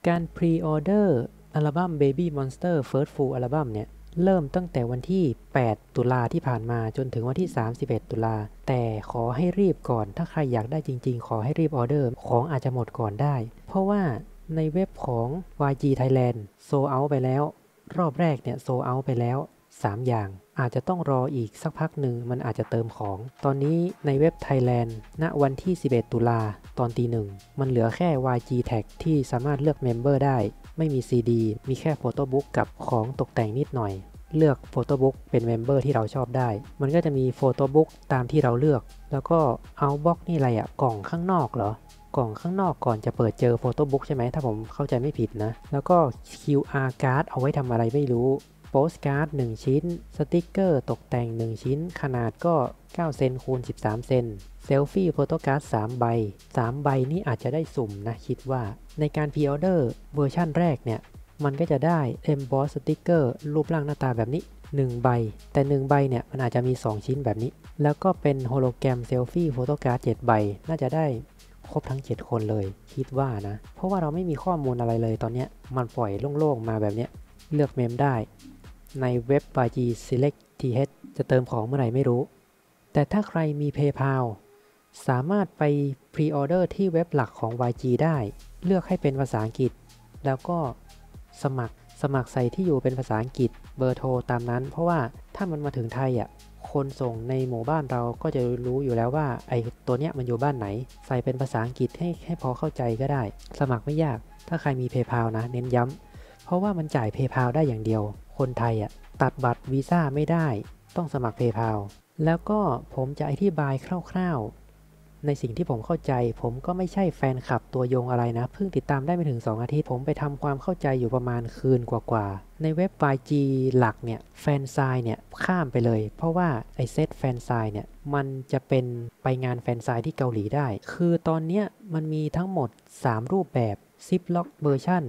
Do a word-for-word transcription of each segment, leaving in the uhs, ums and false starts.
การพรีออเดอร์อัลบั้ม Baby Monster First Full Album เนี่ยเริ่มตั้งแต่วันที่แปดตุลาที่ผ่านมาจนถึงวันที่สามสิบเอ็ดตุลาแต่ขอให้รีบก่อนถ้าใครอยากได้จริงๆขอให้รีบออเดอร์ของอาจจะหมดก่อนได้เพราะว่าในเว็บของ วาย จี Thailand โซลด์เอาท์ไปแล้วรอบแรกเนี่ยโซลด์เอาท์ไปแล้วสามอย่างอาจจะต้องรออีกสักพักหนึ่งมันอาจจะเติมของตอนนี้ในเว็บ Thailand ณวันที่สิบเอ็ดตุลาตอนตีหนึ่งมันเหลือแค่ วาย จี Tag ที่สามารถเลือกเมมเบอร์ได้ไม่มี ซี ดี มีแค่โฟโต้บุ๊กกับของตกแต่งนิดหน่อยเลือกโฟโต้บุ๊กเป็นเมมเบอร์ที่เราชอบได้มันก็จะมีโฟโต้บุ๊กตามที่เราเลือกแล้วก็เอาบล็อกนี่อะไรอะกล่องข้างนอกเหรอกล่องข้างนอกก่อนจะเปิดเจอโฟโต้บุ๊กใช่ไหมถ้าผมเข้าใจไม่ผิดนะแล้วก็ คิว อาร์ card เอาไว้ทำอะไรไม่รู้โปสการ์ดหนึ่งชิ้นสติกเกอร์ตกแต่งหนึ่งชิ้นขนาดก็เก้าเซนคูณสิบสามเซนเซลฟี่โฟโต้การ์ดสามใบสามใบนี้อาจจะได้สุ่มนะคิดว่าในการพรีออเดอร์เวอร์ชั่นแรกเนี่ยมันก็จะได้ Emboss สติกเกอร์รูปร่างหน้าตาแบบนี้หนึ่งใบแต่หนึ่งใบเนี่ยมันอาจจะมีสองชิ้นแบบนี้แล้วก็เป็นโฮโลแกรมเซลฟี่โฟโต้การ์ดเจ็ดใบน่าจะได้ครบทั้งเจ็ดคนเลยคิดว่านะเพราะว่าเราไม่มีข้อมูลอะไรเลยตอนนี้มันปล่อยโล่งๆมาแบบนี้เลือกเมมได้ในเว็บ วาย จี Select ที เอช จะเติมของเมื่อไหร่ไม่รู้แต่ถ้าใครมี PayPal สามารถไปพรีออเดอร์ที่เว็บหลักของ วาย จี ได้เลือกให้เป็นภาษาอังกฤษแล้วก็สมัครสมัครใส่ที่อยู่เป็นภาษาอังกฤษเบอร์โทรตามนั้นเพราะว่าถ้ามันมาถึงไทยอ่ะคนส่งในหมู่บ้านเราก็จะรู้อยู่แล้วว่าไอ้ตัวเนี้ยมันอยู่บ้านไหนใส่เป็นภาษาอังกฤษให้ให้พอเข้าใจก็ได้สมัครไม่ยากถ้าใครมี PayPal นะเน้นย้ำเพราะว่ามันจ่าย PayPal ได้อย่างเดียวคนไทยอ่ะตัดบัตรวีซ่าไม่ได้ต้องสมัคร PayPal แล้วก็ผมจะอธิบายคร่าวๆในสิ่งที่ผมเข้าใจผมก็ไม่ใช่แฟนคลับตัวยงอะไรนะเพิ่งติดตามได้ไม่ถึงสองอาทิตย์ผมไปทำความเข้าใจอยู่ประมาณคืนกว่าๆในเว็บ วาย จี หลักเนี่ยแฟนไซน์เนี่ยข้ามไปเลยเพราะว่าไอเซตแฟนไซน์เนี่ยมันจะเป็นไปงานแฟนไซน์ที่เกาหลีได้คือตอนเนี้ยมันมีทั้งหมดสามรูปแบบ Ziploc version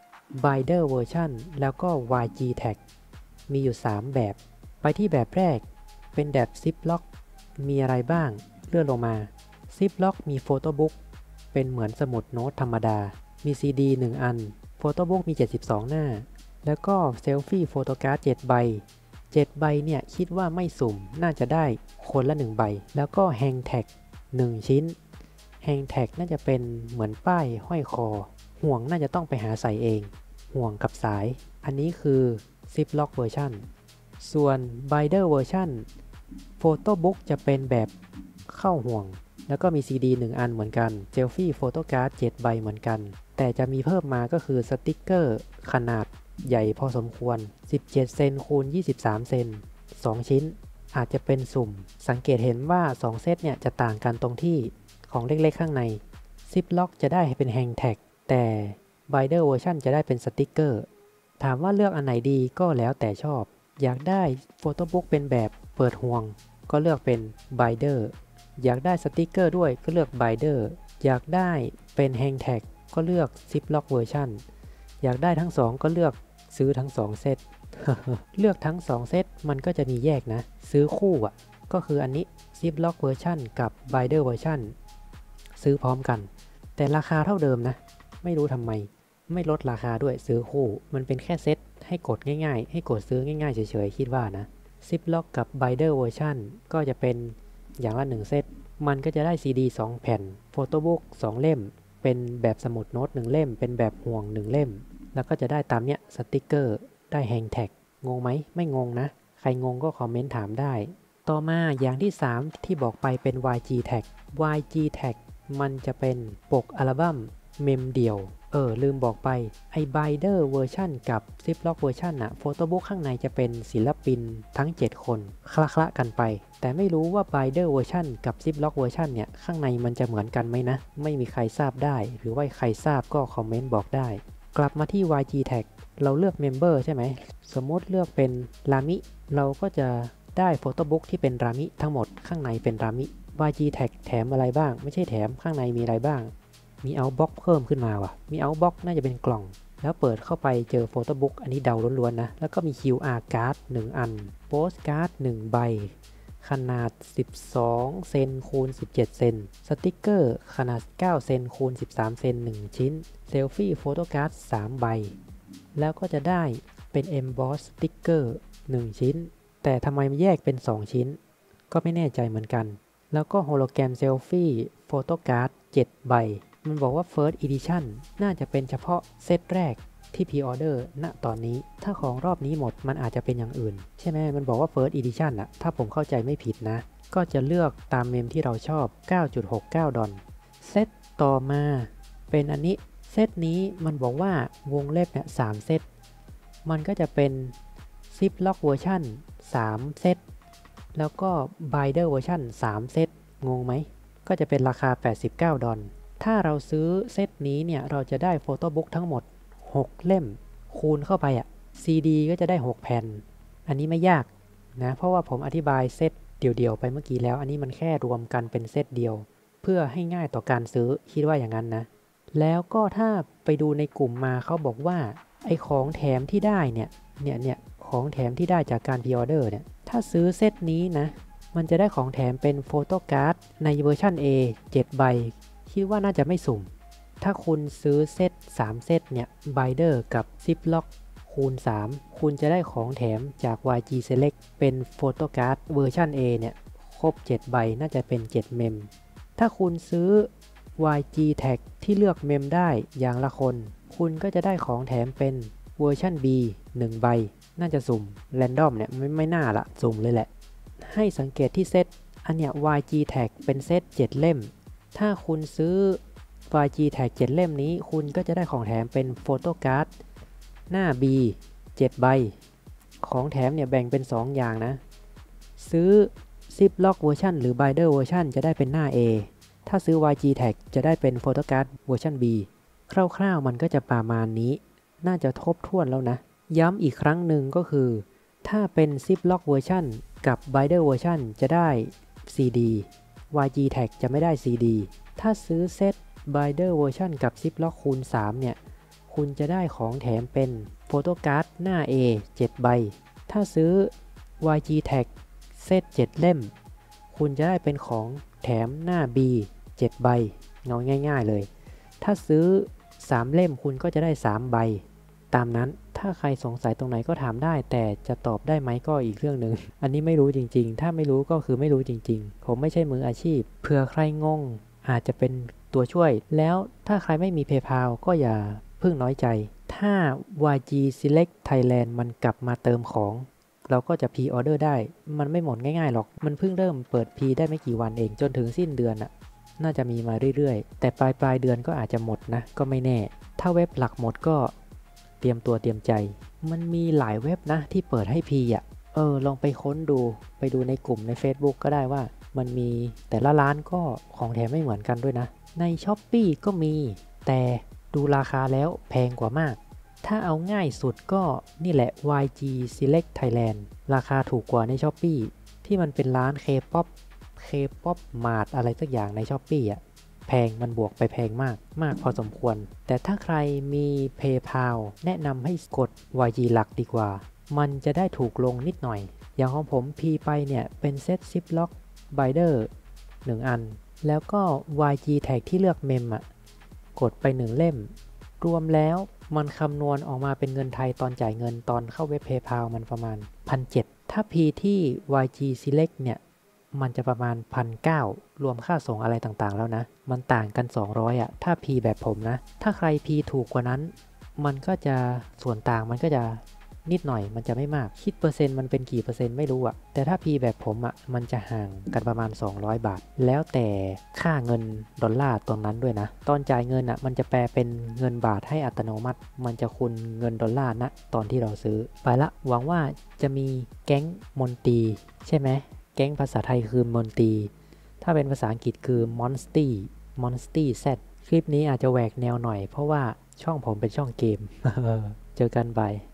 Binder version แล้วก็ วาย จี Tag มีอยู่สามแบบไปที่แบบแรกเป็นแบบ Ziploc มีอะไรบ้างเลื่อนลงมา Ziploc มีโฟโต้บุ๊กเป็นเหมือนสมุดโน้ตธรรมดามี ซี ดี หนึ่งอันโฟโต้บุ๊กมีเจ็ดสิบสองหน้าแล้วก็เซลฟี่โฟโต้การ์ดเจ็ดใบเจ็ดใบเนี่ยคิดว่าไม่สุ่มน่าจะได้คนละหนึ่งใบแล้วก็แฮงแท็กหนึ่งชิ้นแฮงแท็กน่าจะเป็นเหมือนป้ายห้อยคอห่วงน่าจะต้องไปหาใส่เองห่วงกับสายอันนี้คือ Ziploc version ส่วน Binder version โฟโต้บุ๊กจะเป็นแบบเข้าห่วงแล้วก็มี ซี ดี หนึ่งอันเหมือนกันเซลฟี่โฟโต้การ์ดเจ็ดใบเหมือนกันแต่จะมีเพิ่มมาก็คือสติกเกอร์ขนาดใหญ่พอสมควรสิบเจ็ดเซนคูณยี่สิบสามเซนสองชิ้นอาจจะเป็นสุ่มสังเกตเห็นว่าสองเซตเนี่ยจะต่างกันตรงที่ของเล็กๆข้างใน Ziploc จะได้เป็นแฮงแท็กแต่ Binder version จะได้เป็นสติกเกอร์ถามว่าเลือกอันไหนดีก็แล้วแต่ชอบอยากได้โฟโต้บุ๊กเป็นแบบเปิดห่วงก็เลือกเป็น Binder อยากได้สติกเกอร์ด้วยก็เลือก Binder อยากได้เป็นแฮงแท็กก็เลือก Ziploc version อยากได้ทั้งสองก็เลือกซื้อทั้งสองเซต เลือกทั้งสองเซตมันก็จะมีแยกนะซื้อคู่อ่ะก็คืออันนี้ Ziploc version กับ Binder version ซื้อพร้อมกันแต่ราคาเท่าเดิมนะไม่รู้ทำไมไม่ลดราคาด้วยซื้อคู่มันเป็นแค่เซตให้กดง่ายๆให้กดซื้อง่ายๆเฉยๆคิดว่านะ Ziploc กับ Binder version ก็จะเป็นอย่างละหนึ่งเซตมันก็จะได้ ซี ดี สองแผ่นโฟโต้บุ๊กสองเล่มเป็นแบบสมุดโน้ตหนึ่งเล่มเป็นแบบห่วงหนึ่งเล่มแล้วก็จะได้ตามเนี้ยสติกเกอร์ได้แฮงแท็กงงไหมไม่งงนะใครงงก็คอมเมนต์ถามได้ต่อมาอย่างที่สามที่บอกไปเป็น วาย จี Tag วาย จี Tag มันจะเป็นปกอัลบั้มเมมเดี่ยวเออลืมบอกไปไอ้ Binder version กับ Ziploc version น่ะโฟโต้บุ๊กข้างในจะเป็นศิลปินทั้งเจ็ดคนคละๆกันไปแต่ไม่รู้ว่า Binder version กับ Ziploc version เนี่ยข้างในมันจะเหมือนกันไหมนะไม่มีใครทราบได้หรือว่าใครทราบก็คอมเมนต์บอกได้กลับมาที่ วาย จี Tag เราเลือก Member ใช่ไหมสมมติเลือกเป็นรามิเราก็จะได้โฟโต้บุ๊กที่เป็นรามิทั้งหมดข้างในเป็นรามิ วาย จี Tag แถมอะไรบ้างไม่ใช่แถมข้างในมีอะไรบ้างมีเอาบ็อกเพิ่มขึ้นมาว่ะมีเอาบ็อกน่าจะเป็นกล่องแล้วเปิดเข้าไปเจอโฟโต้บุ๊กอันนี้เดาล้วนๆนะแล้วก็มี คิว อาร์ card หนึ่งอันโปสการ์ดหนึ่งใบขขนาดสิบสองเซนคูณสิบเจ็ดเซนสติกเกอร์ขนาดเก้าเซนคูณสิบสามเซนหนึ่งชิ้นเซลฟี่โฟโต้การ์ดสามใบแล้วก็จะได้เป็น Emboss สติกเกอร์หนึ่งชิ้นแต่ทำไมมันแยกเป็นสองชิ้นก็ไม่แน่ใจเหมือนกันแล้วก็โฮโลแกรมเซลฟี่โฟโต้การ์ดเจ็ดใบมันบอกว่า First Edition น่าจะเป็นเฉพาะเซตแรกที่พรีออเดอร์ณตอนนี้ถ้าของรอบนี้หมดมันอาจจะเป็นอย่างอื่นใช่ไหมมันบอกว่า First Edition อะถ้าผมเข้าใจไม่ผิดนะก็จะเลือกตามเมมที่เราชอบ เก้าจุดหกเก้า ดอลเซตต่อมาเป็นอันนี้เซตนี้มันบอกว่าวงเล็บเนี่ยสามเซตมันก็จะเป็น Ziploc เวอร์ชันสามเซตแล้วก็ Binder เวอร์ชันสามเซตงงไหมก็จะเป็นราคาแปดสิบเก้าดอลถ้าเราซื้อเซตนี้เนี่ยเราจะได้โฟโต้บุ๊กทั้งหมดหกเล่มคูณเข้าไปอ่ะ ซี ดี ก็จะได้หกแผ่นอันนี้ไม่ยากนะเพราะว่าผมอธิบายเซตเดี่ยวๆไปเมื่อกี้แล้วอันนี้มันแค่รวมกันเป็นเซตเดียวเพื่อให้ง่ายต่อการซื้อคิดว่าอย่างนั้นนะแล้วก็ถ้าไปดูในกลุ่มมาเขาบอกว่าไอของแถมที่ได้เนี่ยเนี่ยเนี่ยของแถมที่ได้จากการพรีออเดอร์เนี่ยถ้าซื้อเซตนี้นะมันจะได้ของแถมเป็นโฟโต้การ์ดในเวอร์ชัน A เจ็ดใบคิดว่าน่าจะไม่สุ่มถ้าคุณซื้อเซตสามเซตเนี่ยไบเดอร์กับ Ziploc คูณสามคุณจะได้ของแถมจาก วาย จี Select เป็นโฟโต้การ์ดเวอร์ชัน A เนี่ยครบเจ็ดใบน่าจะเป็นเจ็ดเมมถ้าคุณซื้อ วาย จี Tag ที่เลือกเมมได้อย่างละคนคุณก็จะได้ของแถมเป็นเวอร์ชัน B หนึ่งใบน่าจะสุ่มแรนดอมเนี่ยไม่ไม่น่าละสุ่มเลยแหละให้สังเกตที่เซตอันเนี้ย วาย จี Tag เป็นเซตเจ็ดเล่มถ้าคุณซื้อ วาย จี Tag เจ็ดเล่มนี้คุณก็จะได้ของแถมเป็นโฟโต้การ์ดหน้า B เจ็ดใบของแถมเนี่ยแบ่งเป็นสองอย่างนะซื้อ Ziploc เวอร์ชันหรือ Binder เวอร์ชันจะได้เป็นหน้า A ถ้าซื้อ วาย จี Tag จะได้เป็นโฟโต้การ์ดเวอร์ชัน B คร่าวๆมันก็จะประมาณนี้น่าจะทบถ้วนแล้วนะย้ำอีกครั้งหนึ่งก็คือถ้าเป็น Ziploc เวอร์ชันกับ Binder เวอร์ชันจะได้ ซี ดี วาย จี Tag จะไม่ได้ ซี ดี ถ้าซื้อเซต Binder เวอร์ชันกับ Ziploc คูณสามเนี่ยคุณจะได้ของแถมเป็นโฟโต้การ์ดหน้า A เจ็ดใบถ้าซื้อ วาย จี Tag เซตเจ็ดเล่มคุณจะได้เป็นของแถมหน้า B เจ็ดใบเงาง่ายๆเลยถ้าซื้อสามเล่มคุณก็จะได้สามใบตามนั้นถ้าใครสงสัยตรงไหนก็ถามได้แต่จะตอบได้ไหมก็อีกเรื่องหนึ่ง อันนี้ไม่รู้จริงๆถ้าไม่รู้ก็คือไม่รู้จริงๆผมไม่ใช่มืออาชีพเผื่อใครงงอาจจะเป็นตัวช่วยแล้วถ้าใครไม่มี PayPal ก็อย่าเพิ่งน้อยใจถ้า วาย จี Select Thailand มันกลับมาเติมของเราก็จะพรีออเดอร์ได้มันไม่หมดง่ายๆหรอกมันเพิ่งเริ่มเปิดพรีได้ไม่กี่วันเองจนถึงสิ้นเดือนอะน่าจะมีมาเรื่อยๆแต่ปลายปลายเดือนก็อาจจะหมดนะก็ไม่แน่ถ้าเว็บหลักหมดก็เตรียมตัวเตรียมใจมันมีหลายเว็บนะที่เปิดให้พรีอ่ะเออลองไปค้นดูไปดูในกลุ่มใน Facebook ก็ได้ว่ามันมีแต่ละร้านก็ของแถมไม่เหมือนกันด้วยนะใน Shopee ก็มีแต่ดูราคาแล้วแพงกว่ามากถ้าเอาง่ายสุดก็นี่แหละ วาย จี Select Thailand ราคาถูกกว่าใน Shopee ที่มันเป็นร้าน K-pop K-pop Mart อะไรสักอย่างใน Shopee อ่ะแพงมันบวกไปแพงมากมากพอสมควรแต่ถ้าใครมี PayPal แนะนำให้กด วาย จี หลักดีกว่ามันจะได้ถูกลงนิดหน่อยอย่างของผมพีไปเนี่ยเป็นเซต Ziploc Binder หนึ่งอันแล้วก็ วาย จี Tag ที่เลือกเมมอ่ะกดไปหนึ่งเล่มรวมแล้วมันคำนวณออกมาเป็นเงินไทยตอนจ่ายเงินตอนเข้าเว็บ PayPal มันประมาณ หนึ่งพันเจ็ดร้อย ถ้า P ที่ วาย จี Select เนี่ยมันจะประมาณ หนึ่งพันเก้าร้อย รวมค่าส่งอะไรต่างๆแล้วนะมันต่างกันสองร้อยอ่ะถ้า P แบบผมนะถ้าใคร P ถูกกว่านั้นมันก็จะส่วนต่างมันก็จะนิดหน่อยมันจะไม่มากคิดเปอร์เซ็นต์มันเป็นกี่เปอร์เซ็นต์ไม่รู้อ่ะแต่ถ้า P แบบผมอ่ะมันจะห่างกันประมาณสองร้อยบาทแล้วแต่ค่าเงินดอลลาร์ตรงนั้นด้วยนะตอนจ่ายเงินอ่ะมันจะแปลเป็นเงินบาทให้อัตโนมัติมันจะคูณเงินดอลลาร์นะตอนที่เราซื้อไปละหวังว่าจะมีแก๊งมนตรีใช่ไหมแก๊งภาษาไทยคือมนตรีถ้าเป็นภาษาอังกฤษคือ Monsty Monsty Z คลิปนี้อาจจะแหวกแนวหน่อยเพราะว่าช่องผมเป็นช่องเกม เจอกันบาย